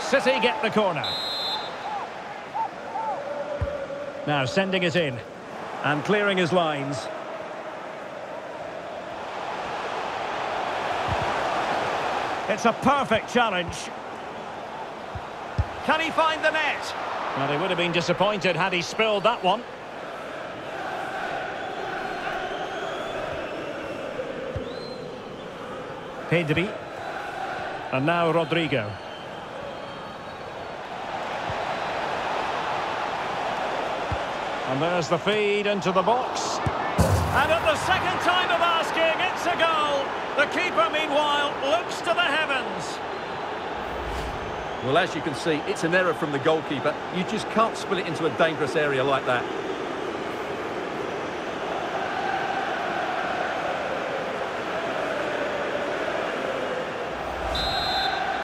City get the corner. Now sending it in. And clearing his lines. It's a perfect challenge. Can he find the net? Well, he would have been disappointed had he spilled that one. Pedri. And now Rodrigo. And there's the feed into the box. And at the second time of asking, it's a goal. The keeper, meanwhile, looks to the heavens. Well, as you can see, it's an error from the goalkeeper. You just can't spill it into a dangerous area like that.